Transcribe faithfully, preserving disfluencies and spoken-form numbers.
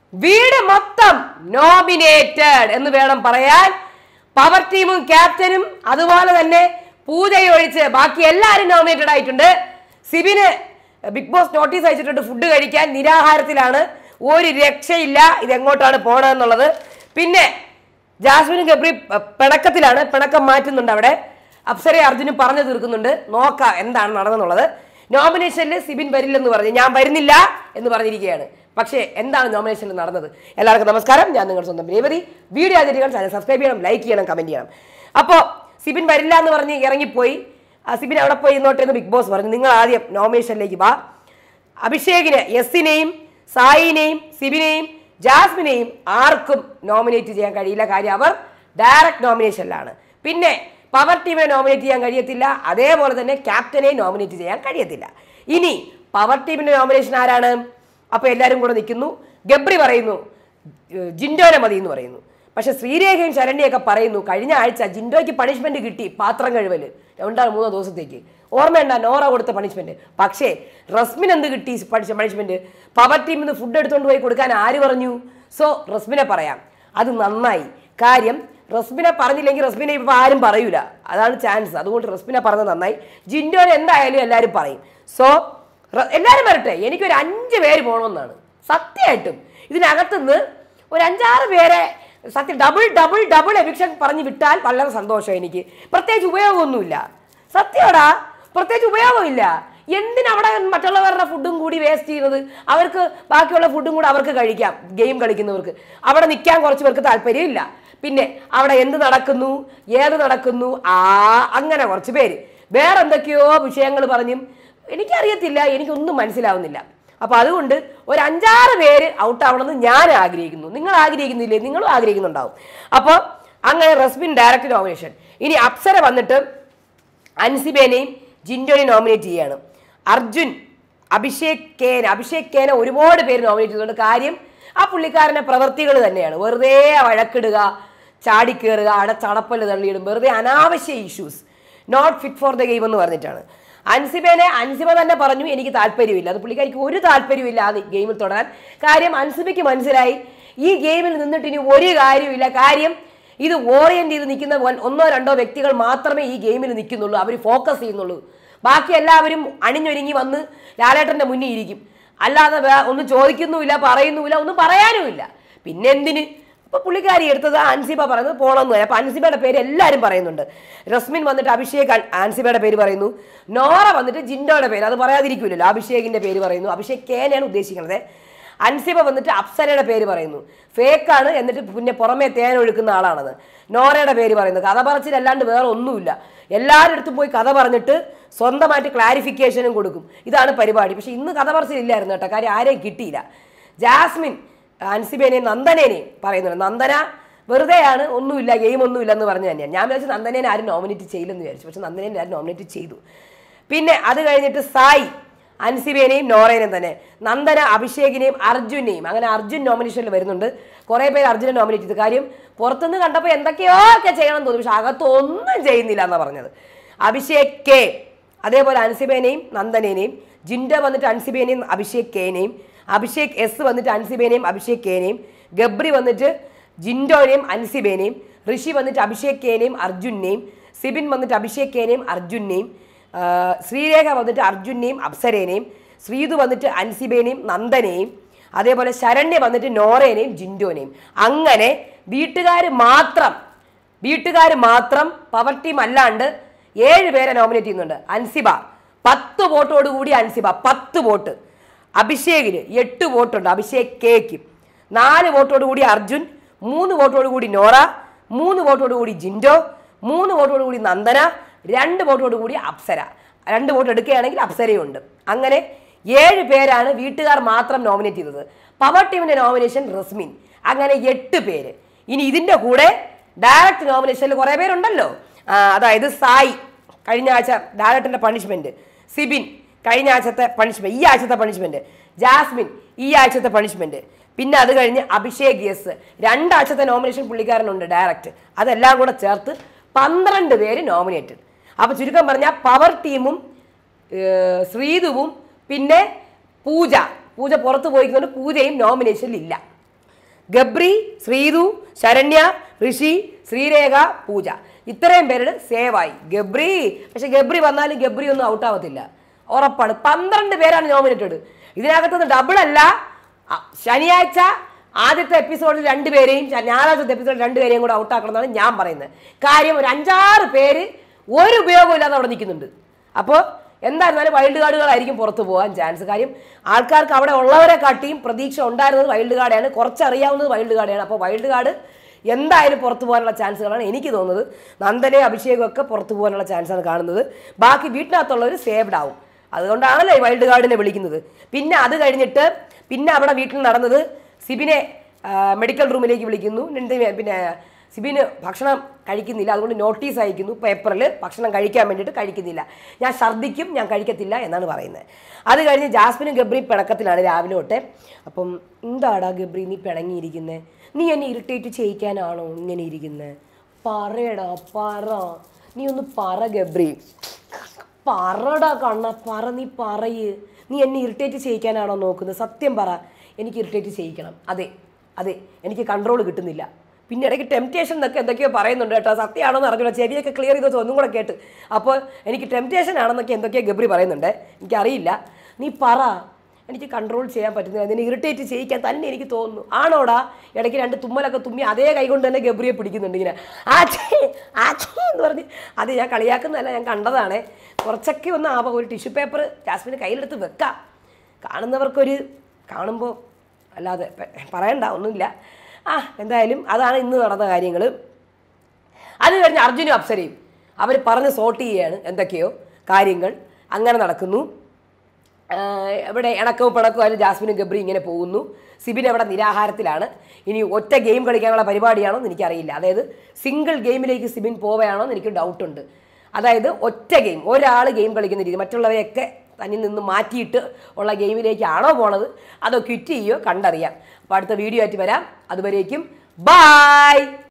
വീട് മൊത്തം നോമിനേറ്റഡ് എന്ന് വേണം പറയാൻ. പവർ ടീമും ക്യാപ്റ്റനും അതുപോലെ തന്നെ പൂജയും ഒഴിച്ച് ബാക്കി എല്ലാവരും നോമിനേറ്റഡ് ആയിട്ടുണ്ട്. സിബിന് ബിഗ് ബോസ് നോട്ടീസ് അയച്ചിട്ടുണ്ട് ഫുഡ് കഴിക്കാൻ, നിരാഹാരത്തിലാണ്, ഒരു രക്ഷയില്ല, ഇതെങ്ങോട്ടാണ് പോണതെന്നുള്ളത്. പിന്നെ ജാസ്മിനും ഗബ്രി പിണക്കത്തിലാണ്, പിണക്കം മാറ്റുന്നുണ്ട് അവിടെ. അപ്സരയും അർജുനും പറഞ്ഞു തീർക്കുന്നുണ്ട്, നോക്കാം എന്താണ് നടന്നെന്നുള്ളത്. നോമിനേഷനിൽ സിബിൻ വരില്ലെന്ന് പറഞ്ഞു, ഞാൻ വരുന്നില്ല എന്ന് പറഞ്ഞിരിക്കുകയാണ്. പക്ഷേ എന്താണ് നോമിനേഷനിൽ നടന്നത്? എല്ലാവർക്കും നമസ്കാരം, ഞാൻ നിങ്ങളുടെ സ്വന്തം രേവതി. വീഡിയോ ആദ്യം ചാനൽ സബ്സ്ക്രൈബ് ചെയ്യണം, ലൈക്ക് ചെയ്യണം, കമന്റ് ചെയ്യണം. അപ്പോൾ സിബിൻ വരില്ല എന്ന് പറഞ്ഞ് ഇറങ്ങിപ്പോയി. സിബിൻ അവിടെ പോയി ഇന്നോട്ടെ എന്ന് ബിഗ് ബോസ് പറഞ്ഞു, നിങ്ങൾ ആദ്യം നോമിനേഷനിലേക്ക് വാ. അഭിഷേകിന്, എസ്സിനെയും സായിനെയും സിബിനെയും ജാസ്മിനെയും ആർക്കും നോമിനേറ്റ് ചെയ്യാൻ കഴിയില്ല, കാര്യം അവർ ഡയറക്റ്റ് നോമിനേഷനിലാണ്. പിന്നെ പവർ ടീമിനെ നോമിനേറ്റ് ചെയ്യാൻ കഴിയത്തില്ല, അതേപോലെ തന്നെ ക്യാപ്റ്റനെ നോമിനേറ്റ് ചെയ്യാൻ കഴിയത്തില്ല. ഇനി പവർ ടീമിന്റെ നോമിനേഷൻ ആരാണ്? അപ്പോൾ എല്ലാവരും കൂടെ നിൽക്കുന്നു. ഗബ്രി പറയുന്നു ജിൻഡോനെ മതി എന്ന് പറയുന്നു. പക്ഷെ ശ്രീരേഖയും ശരണ്യൊക്കെ പറയുന്നു കഴിഞ്ഞ ആഴ്ച ജിൻഡോയ്ക്ക് പണിഷ്മെന്റ് കിട്ടി, പാത്രം കഴുകല് രണ്ടോ മൂന്നോ ദിവസത്തേക്ക്, ഓർമ്മയുണ്ട നോറ കൊടുത്ത പണിഷ്മെന്റ്. പക്ഷേ റസ്മിൻ എന്ത് കിട്ടി പണിഷ്മെന്റ്? പവർ ടീമിൽ നിന്ന് ഫുഡ് എടുത്തുകൊണ്ട് പോയി കൊടുക്കാൻ ആര് പറഞ്ഞു? സോ റസ്മിനെ പറയാം, അത് നന്നായി. കാര്യം റസ്മിനെ പറഞ്ഞില്ലെങ്കിൽ റസ്മിനെ ഇപ്പം ആരും പറയൂല, അതാണ് ചാൻസ്. അതുകൊണ്ട് റസ്മിനെ പറഞ്ഞത് നന്നായി. ജിൻഡോനെ എന്തായാലും എല്ലാവരും പറയും. സോ എല്ലാവരും വരട്ടെ, എനിക്കൊരു അഞ്ച് പേര് പോകണമെന്നാണ് സത്യമായിട്ടും. ഇതിനകത്തുനിന്ന് ഒരു അഞ്ചാറ് പേരെ സത്യം ഡബിൾ ഡബിൾ ഡബിൾ എവിക്ഷൻ പറഞ്ഞ് വിട്ടാൽ വളരെ സന്തോഷം എനിക്ക്. പ്രത്യേകിച്ച് ഉപയോഗമൊന്നുമില്ല, സത്യമാടാ, പ്രത്യേകിച്ച് ഉപയോഗമില്ല. എന്തിനവിടെ മറ്റുള്ളവരുടെ ഫുഡും കൂടി വേസ്റ്റ് ചെയ്യുന്നത്? അവർക്ക് ബാക്കിയുള്ള ഫുഡും കൂടെ അവർക്ക് കഴിക്കാം, ഗെയിം കളിക്കുന്നവർക്ക്. അവിടെ നിൽക്കാൻ കുറച്ച് പേർക്ക് താല്പര്യമില്ല. പിന്നെ അവിടെ എന്ത് നടക്കുന്നു, ഏത് നടക്കുന്നു, ആ അങ്ങനെ കുറച്ച് പേര് വേറെ എന്തൊക്കെയോ വിഷയങ്ങൾ പറഞ്ഞും എനിക്കറിയത്തില്ല, എനിക്കൊന്നും മനസ്സിലാവുന്നില്ല. അപ്പോൾ അതുകൊണ്ട് ഒരു അഞ്ചാറ് പേര് ഔട്ടാവണമെന്ന് ഞാൻ ആഗ്രഹിക്കുന്നു. നിങ്ങൾ ആഗ്രഹിക്കുന്നില്ലേ? നിങ്ങളും ആഗ്രഹിക്കുന്നുണ്ടാവും. അപ്പോൾ അങ്ങനെ റസ്മിൻ ഡയറക്റ്റ് നോമിനേഷൻ. ഇനി അപ്സര വന്നിട്ട് അൻസിബേനെയും ജിൻഡോനെയും നോമിനേറ്റ് ചെയ്യാണ്. അർജുൻ, അഭിഷേക് കേന അഭിഷേക് കേന ഒരുപാട് പേര് നോമിനേറ്റ് ചെയ്തുകൊണ്ട്. കാര്യം ആ പുള്ളിക്കാരൻ്റെ പ്രവൃത്തികൾ തന്നെയാണ്. വെറുതെ വഴക്കിടുക, ചാടിക്കേറുക, അവിടെ ചടപ്പല് തള്ളിയിടും, വെറുതെ അനാവശ്യ issues, not fit for the game എന്ന് പറഞ്ഞിട്ടാണ്. അൻസിബേനെ അൻസിബ തന്നെ പറഞ്ഞു എനിക്ക് താല്പര്യമില്ല, അത് പുള്ളിക്കാരിക്ക് ഒരു താല്പര്യമില്ല ആ ഗെയിമിൽ തുടരാൻ. കാര്യം അൻസിബയ്ക്ക് മനസ്സിലായി ഈ ഗെയിമിൽ നിന്നിട്ട് ഇനി ഒരു കാര്യമില്ല. കാര്യം ഇത് ഓറിയന്റ് ചെയ്ത് നിൽക്കുന്ന ഒന്നോ രണ്ടോ വ്യക്തികൾ മാത്രമേ ഈ ഗെയിമിൽ നിൽക്കുന്നുള്ളൂ, അവർ ഫോക്കസ് ചെയ്യുന്നുള്ളൂ. ബാക്കി എല്ലാവരും അണിഞ്ഞൊരുങ്ങി വന്ന് ലാലേട്ടൻ്റെ മുന്നിൽ ഇരിക്കും, അല്ലാതെ ഒന്നും ചോദിക്കുന്നുമില്ല, പറയുന്നുമില്ല, ഒന്നും പറയാനുമില്ല. പിന്നെ എന്തിന്? അപ്പോൾ പുള്ളിക്കാരി എടുത്തത് അൻസിബ പറയുന്നത് പോകണമെന്ന് പറയാം. അപ്പോൾ അൻസിബയുടെ പേര് എല്ലാവരും പറയുന്നുണ്ട്. റസ്മിൻ വന്നിട്ട് അഭിഷേക് അൻസിബയുടെ പേര് പറയുന്നു, നോറ വന്നിട്ട് ജിൻഡോയുടെ പേര്, അത് പറയാതിരിക്കില്ലല്ലോ, അഭിഷേകിൻ്റെ പേര് പറയുന്നു. അഭിഷേക് കേനെയാണ് ഉദ്ദേശിക്കുന്നത്. അൻസിബ വന്നിട്ട് അപ്സരയുടെ പേര് പറയുന്നു, ഫേക്കാണ്, എന്നിട്ട് പിന്നെ പുറമേ തേൻ ഒഴുക്കുന്ന ആളാണത്. നോറയുടെ പേര് പറയുന്നു. കഥ പറച്ചിലല്ലാണ്ട് വേറെ ഒന്നുമില്ല. എല്ലാവരുടെ അടുത്തും പോയി കഥ പറഞ്ഞിട്ട് സ്വന്തമായിട്ട് ക്ലാരിഫിക്കേഷനും കൊടുക്കും, ഇതാണ് പരിപാടി. പക്ഷെ ഇന്ന് കഥ പറച്ചിലില്ലായിരുന്നു കേട്ടോ, കാര്യം ആരെയും കിട്ടിയില്ല. ജാസ്മിൻ അൻസിബേനെയും നന്ദനേനെയും പറയുന്നുണ്ട്. നന്ദന വെറുതെയാണ്, ഒന്നുമില്ല, ഗെയിം ഒന്നുമില്ല എന്ന് പറഞ്ഞു തന്നെയാണ്. ഞാൻ വിചാരിച്ചു നന്ദനേനെ ആരും നോമിനേറ്റ് ചെയ്യില്ലെന്ന് വിചാരിച്ചു, പക്ഷെ നന്ദനേനെ ആരും നോമിനേറ്റ് ചെയ്തു. പിന്നെ അത് കഴിഞ്ഞിട്ട് സായി അൻസിബേനെയും നോറേനെയും തന്നെ, നന്ദന അഭിഷേകിനെയും അർജുനെയും, അങ്ങനെ അർജുൻ നോമിനേഷനിൽ വരുന്നുണ്ട്. കുറേ പേര് അർജുനെ നോമിനേറ്റ് ചെയ്തു. കാര്യം പുറത്തുനിന്ന് കണ്ടപ്പോൾ എന്തൊക്കെയോ ഒക്കെ ചെയ്യണം തോന്നി, പക്ഷെ അകത്തൊന്നും ചെയ്യുന്നില്ല എന്നാണ് പറഞ്ഞത്. അഭിഷേക് കെ, അതേപോലെ അൻസിബേനെയും നന്ദനേനെയും, ജിൻഡോ വന്നിട്ട് അൻസിബേനെയും അഭിഷേക് കെനെയും, അഭിഷേക് എസ് വന്നിട്ട് അൻസിബേനെയും അഭിഷേക് കെനെയും, ഗബ്രി വന്നിട്ട് ജിൻഡോനെയും അൻസിബേനെയും, ഋഷി വന്നിട്ട് അഭിഷേക് കെനെയും അർജുനെയും, സിബിൻ വന്നിട്ട് അഭിഷേക് കെനെയും അർജുനെയും, ശ്രീരേഖ വന്നിട്ട് അർജുനെയും അപ്സരേനെയും, ശ്രീതു വന്നിട്ട് അൻസിബേനെയും നന്ദനെയും, അതേപോലെ ശരണ്യ വന്നിട്ട് നോറേനെയും ജിൻഡോനെയും. അങ്ങനെ വീട്ടുകാർ മാത്രം വീട്ടുകാർ മാത്രം പവർ ടീം അല്ലാണ്ട് ഏഴ് പേരെ നോമിനേറ്റ് ചെയ്യുന്നുണ്ട്. അൻസിബ പത്ത് വോട്ടോടുകൂടി അൻസിബ പത്ത് വോട്ട്, അഭിഷേകിന് എട്ട് വോട്ടുണ്ട്, അഭിഷേക് കേക്ക് നാല് വോട്ടോടുകൂടി അർജുൻ, മൂന്ന് വോട്ടോടുകൂടി നോറ, മൂന്ന് വോട്ടോടുകൂടി ജിൻഡോ, മൂന്ന് വോട്ടോടുകൂടി നന്ദന, രണ്ട് വോട്ടോടുകൂടി അപ്സര. രണ്ട് വോട്ട് എടുക്കുകയാണെങ്കിൽ അപ്സരയുണ്ട്. അങ്ങനെ ഏഴ് പേരാണ് വീട്ടുകാർ മാത്രം നോമിനേറ്റ് ചെയ്തത്. പവർ ടീമിന്റെ നോമിനേഷൻ റസ്മിൻ. അങ്ങനെ എട്ട് പേര്. ഇനി ഇതിൻ്റെ കൂടെ ഡയറക്റ്റ് നോമിനേഷനിൽ കുറേ പേരുണ്ടല്ലോ, അതായത് സായി കഴിഞ്ഞ ആഴ്ച ഡയറക്റ്റിൻ്റെ പണിഷ്മെൻറ്റ്, സിബിൻ കഴിഞ്ഞ ആഴ്ചത്തെ പണിഷ്മെൻറ്റ്, ഈ ആഴ്ചത്തെ പണിഷ്മെൻറ്റ്, ജാസ്മിൻ ഈ ആഴ്ചത്തെ പണിഷ്മെൻറ്റ്, പിന്നെ അത് കഴിഞ്ഞ് അഭിഷേക് എസ് രണ്ടാഴ്ചത്തെ നോമിനേഷൻ പുള്ളിക്കാരനുണ്ട് ഡയറക്റ്റ്. അതെല്ലാം കൂടെ ചേർത്ത് പന്ത്രണ്ട് പേര് നോമിനേറ്റഡ്. അപ്പോൾ ചുരുക്കം പറഞ്ഞാൽ പവർ ടീമും ശ്രീതുവും പിന്നെ പൂജ പൂജ പുറത്ത് പോയിക്കൊണ്ട് പൂജയും നോമിനേഷനിലില്ല. ഗബ്രി, ശ്രീതു, ശരണ്യ, ഋഷി, ശ്രീരേഖ, പൂജ, ഇത്രയും പേരുടെ സേവായി. ഗബ്രി പക്ഷെ ഗബ്രി വന്നാലും ഗബ്രി ഒന്നും ഔട്ടാവത്തില്ല, ഉറപ്പാണ്. പന്ത്രണ്ട് പേരാണ് നോമിനേറ്റഡ്. ഇതിനകത്തുനിന്ന് ഡബിൾ അല്ല. ശനിയാഴ്ച ആദ്യത്തെ എപ്പിസോഡിൽ രണ്ടുപേരെയും ഞായറാഴ്ചത്തെ എപ്പിസോഡിൽ രണ്ടുപേരെയും കൂടെ ഔട്ടാക്കണം എന്നാണ് ഞാൻ പറയുന്നത്. കാര്യം ഒരു അഞ്ചാറ് പേര് ഒരു ഉപയോഗമില്ലാതെ അവിടെ നിൽക്കുന്നുണ്ട്. അപ്പോൾ എന്തായിരുന്നാലും വൈൽഡ് കാർഡുകളായിരിക്കും പുറത്തു പോകാൻ ചാൻസ്. കാര്യം ആൾക്കാർക്ക് അവിടെ ഉള്ളവരെ കാട്ടിയും പ്രതീക്ഷ ഉണ്ടായിരുന്നത് വൈൽഡ് കാർഡാണ്, കുറച്ചറിയാവുന്നത് വൈൽഡ് കാർഡാണ്. അപ്പോൾ വൈൽഡ് കാർഡ് എന്തായാലും പുറത്തു പോകാനുള്ള ചാൻസുകളാണ് എനിക്ക് തോന്നുന്നത്. നന്ദനെ അഭിഷേകം ഒക്കെ പുറത്തു പോകാനുള്ള ചാൻസാണ് കാണുന്നത്. ബാക്കി വീട്ടിനകത്തുള്ളവർ സേവ്ഡ് ആവും. അതുകൊണ്ടാണല്ലോ ഈ വൈൽഡ് കാർഡിനെ വിളിക്കുന്നത്. പിന്നെ അത് കഴിഞ്ഞിട്ട് പിന്നെ അവിടെ വീട്ടിൽ നടന്നത് സിബിനെ മെഡിക്കൽ റൂമിലേക്ക് വിളിക്കുന്നു. പിന്നെ സിബിന് ഭക്ഷണം കഴിക്കുന്നില്ല, അതുകൊണ്ട് നോട്ടീസ് അയക്കുന്നു പേപ്പറിൽ, ഭക്ഷണം കഴിക്കാൻ വേണ്ടിയിട്ട് കഴിക്കുന്നില്ല. ഞാൻ ഛർദ്ദിക്കും, ഞാൻ കഴിക്കത്തില്ല എന്നാണ് പറയുന്നത്. അത് കഴിഞ്ഞ് ജാസ്മിനും ഗബ്രി പിണക്കത്തിലാണ് രാവിലെ തൊട്ടേ. അപ്പം എന്താടാ ഗബ്രി നീ പിണങ്ങിയിരിക്കുന്നത്? നീ എന്നെ ഇറിറ്റേറ്റ് ചെയ്യിക്കാനാണോ ഇങ്ങനെ ഇരിക്കുന്നത്? പറയടാ പറ, നീ ഒന്ന് പറ ഗബ്രി, പറടാ കണ്ണ പറ, നീ പറയ്. നീ എന്നെ ഇറിറ്റേറ്റ് ചെയ്യിക്കാനാണോ നോക്കുന്നത്? സത്യം പറ. എനിക്ക് ഇറിറ്റേറ്റ് ചെയ്യിക്കണം. അതെ അതെ എനിക്ക് കൺട്രോൾ കിട്ടുന്നില്ല. പിന്നെ ഇടയ്ക്ക് ടെംപ്റ്റേഷൻ എന്നൊക്കെ എന്തൊക്കെയോ പറയുന്നുണ്ട് കേട്ടോ. സത്യമാണോ എന്ന് അറിഞ്ഞൂടാ, ചെവിയൊക്കെ ക്ലിയർ ചെയ്ത് വെച്ച് ഒന്നും കൂടെ കേട്ട്. അപ്പോൾ എനിക്ക് ടെംപ്റ്റേഷൻ ആണെന്നൊക്കെ എന്തൊക്കെയോ ഗബ്രി പറയുന്നുണ്ട്, എനിക്കറിയില്ല. നീ പറ, എനിക്ക് കൺട്രോൾ ചെയ്യാൻ പറ്റുന്നില്ല, അതിനെ ഇറിറ്റേറ്റ് ചെയ്യിക്കാൻ തന്നെ എനിക്ക് തോന്നുന്നു. ആണോടാ? ഇടയ്ക്ക് രണ്ട് തുമ്മലൊക്കെ തുമ്മി അതേ കൈ കൊണ്ട് തന്നെ ഗബ്രിയെ പിടിക്കുന്നുണ്ട് ഇങ്ങനെ ആച്ചേ ആച്ചേ എന്ന് പറഞ്ഞ്. അത് ഞാൻ കളിയാക്കുന്നതല്ല, ഞാൻ കണ്ടതാണ്. കുറച്ചൊക്കെ ഒന്ന് ആവാം. ഒരു ടിഷ്യൂ പേപ്പർ ജാസ്മിന് കയ്യിലെടുത്ത് വെക്കാം, കാണുന്നവർക്കൊരു കാണുമ്പോൾ, അല്ലാതെ പറയണ്ട ഒന്നുമില്ല. ആ എന്തായാലും അതാണ് ഇന്ന് നടന്ന കാര്യങ്ങൾ. അത് കഴിഞ്ഞ് അർജുനും അപ്സരയും അവർ പറഞ്ഞ് സോർട്ട് ചെയ്യുകയാണ് എന്തൊക്കെയോ കാര്യങ്ങൾ. അങ്ങനെ നടക്കുന്നു. ഇവിടെ ഇണക്കവും പിണക്കവും അതിന് ജാസ്മിനും ഗബ്രി ഇങ്ങനെ പോകുന്നു. സിബിൻ അവിടെ നിരാഹാരത്തിലാണ്. ഇനി ഒറ്റ ഗെയിം കളിക്കാനുള്ള പരിപാടിയാണോ എന്ന് എനിക്കറിയില്ല. അതായത് സിംഗിൾ ഗെയിമിലേക്ക് സിബിൻ പോവുകയാണോ എന്ന് എനിക്ക് ഡൗട്ടുണ്ട്. അതായത് ഒറ്റ ഗെയിം, ഒരാൾ ഗെയിം കളിക്കുന്ന രീതി, മറ്റുള്ളവരെയൊക്കെ തന്നിൽ നിന്ന് മാറ്റിയിട്ട് ഉള്ള ഗെയിമിലേക്കാണോ പോണത്, അതോ ക്വിറ്റ് ചെയ്യോ കണ്ടറിയാം. അപ്പോൾ അടുത്ത വീഡിയോ ആയിട്ട് വരാം. അതുവരേക്കും ബൈ.